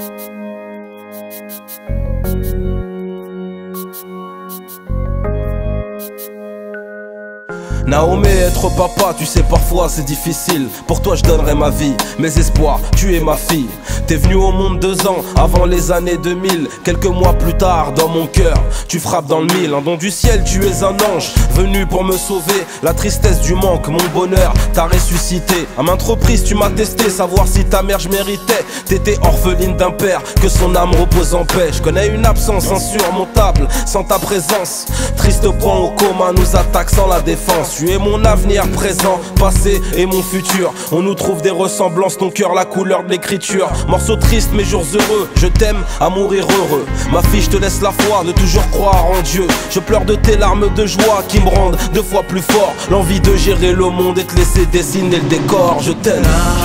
Naomé, être papa, tu sais parfois c'est difficile. Pour toi je donnerai ma vie, mes espoirs, tu es ma fille. T'es venu au monde 2 ans avant les années 2000. Quelques mois plus tard, dans mon cœur, tu frappes dans le mille. Un don du ciel, tu es un ange, venu pour me sauver. La tristesse du manque, mon bonheur, t'as ressuscité. À maintes reprises tu m'as testé, savoir si ta mère je méritais. T'étais orpheline d'un père, que son âme repose en paix. Je connais une absence insurmontable, sans ta présence. Triste point au coma, nous attaque sans la défense. Tu es mon avenir présent, passé et mon futur. On nous trouve des ressemblances, ton cœur la couleur de l'écriture. Morceau triste mais jours heureux, je t'aime à mourir heureux. Ma fille, je te laisse la foi de toujours croire en Dieu. Je pleure de tes larmes de joie qui me rendent 2 fois plus fort. L'envie de gérer le monde et te laisser dessiner le décor. Je t'aime.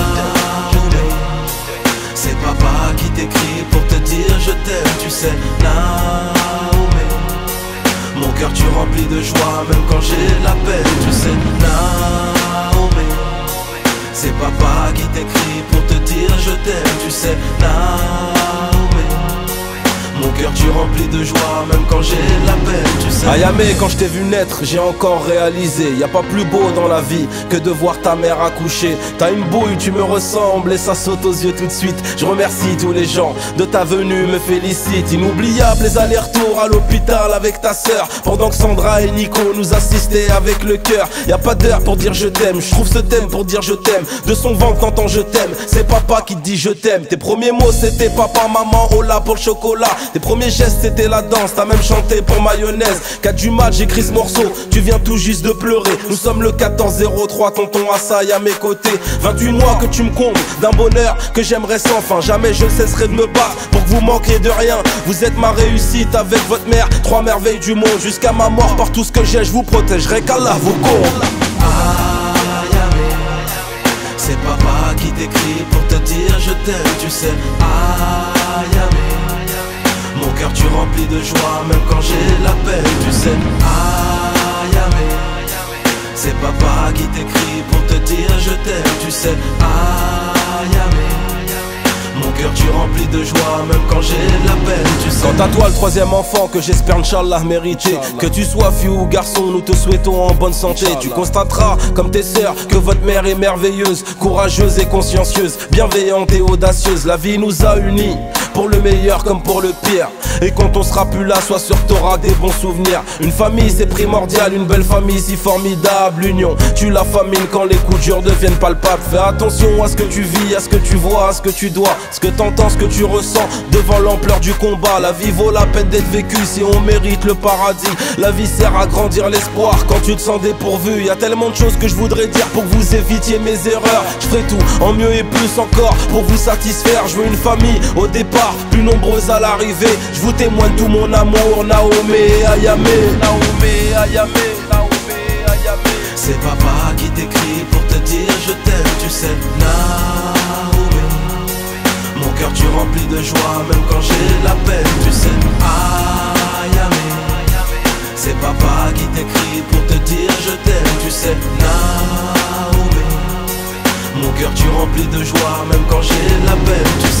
C'est papa qui t'écrit pour te dire je t'aime, tu sais. Naomé, mon cœur tu remplis de joie même quand j'ai la peine, tu sais. Naomé, c'est papa qui t'écrit pour te dire je t'aime, tu sais. Naomé, mon cœur tu remplis de joie même quand j'ai la peine, tu sais. Ayamé, quand je t'ai vu naître, j'ai encore réalisé. Y a pas plus beau dans la vie que de voir ta mère accoucher. T'as une bouille, tu me ressembles et ça saute aux yeux tout de suite. Je remercie tous les gens de ta venue, me félicite. Inoubliable les allers-retours à l'hôpital avec ta sœur, pendant que Sandra et Nico nous assistaient avec le cœur. Y a pas d'heure pour dire je t'aime, je trouve ce thème pour dire je t'aime. De son ventre t'entends je t'aime, c'est papa qui te dit je t'aime. Tes premiers mots c'était papa, maman, hola pour le chocolat. Tes premiers gestes c'était la danse, t'as même chanté pour mayonnaise. 4 du mat, j'écris ce morceau, tu viens tout juste de pleurer. Nous sommes le 14-03, tonton Assaï à mes côtés. 28 mois que tu me combles d'un bonheur que j'aimerais sans fin. Jamais je ne cesserai de me battre pour que vous manquiez de rien. Vous êtes ma réussite avec votre mère, 3 merveilles du monde. Jusqu'à ma mort, par tout ce que j'ai, je vous protégerai, qu'Allah vous comble. Ayamé, c'est papa qui t'écrit pour te dire je t'aime, tu sais. Ayamé, mon cœur tu remplis de joie même quand j'ai la peine, tu sais. Ayamé, c'est papa qui t'écrit pour te dire je t'aime, tu sais. Ayamé, mon cœur tu remplis de joie même quand j'ai la peine, tu sais. Quant à toi le 3e enfant que j'espère Inch'Allah mériter, que tu sois fille ou garçon, nous te souhaitons en bonne santé. Tu constateras comme tes sœurs que votre mère est merveilleuse, courageuse et consciencieuse, bienveillante et audacieuse. La vie nous a unis, pour le meilleur comme pour le pire. Et quand on sera plus là, sois sûr t'auras des bons souvenirs. Une famille c'est primordial, une belle famille si formidable. L'union tue la famine quand les coups durs deviennent palpables. Fais attention à ce que tu vis, à ce que tu vois, à ce que tu dois, ce que t'entends, ce que tu ressens devant l'ampleur du combat. La vie vaut la peine d'être vécue si on mérite le paradis. La vie sert à grandir l'espoir quand tu te sens dépourvu. Y a tellement de choses que je voudrais dire pour que vous évitiez mes erreurs. Je ferai tout en mieux et plus encore pour vous satisfaire. Je veux une famille au départ, plus nombreuse à l'arrivée. Je vous témoigne tout mon amour, Naomé, Ayamé. Naomé, Ayamé, Naomé, Ayamé. C'est papa qui t'écrit pour te dire je t'aime, tu sais. Naomé, mon cœur tu remplis de joie même quand j'ai la peine, tu sais. Ayamé, c'est papa qui t'écrit pour te dire je t'aime, tu sais. Naomé, mon cœur tu remplis de joie même quand j'ai la peine, tu sais.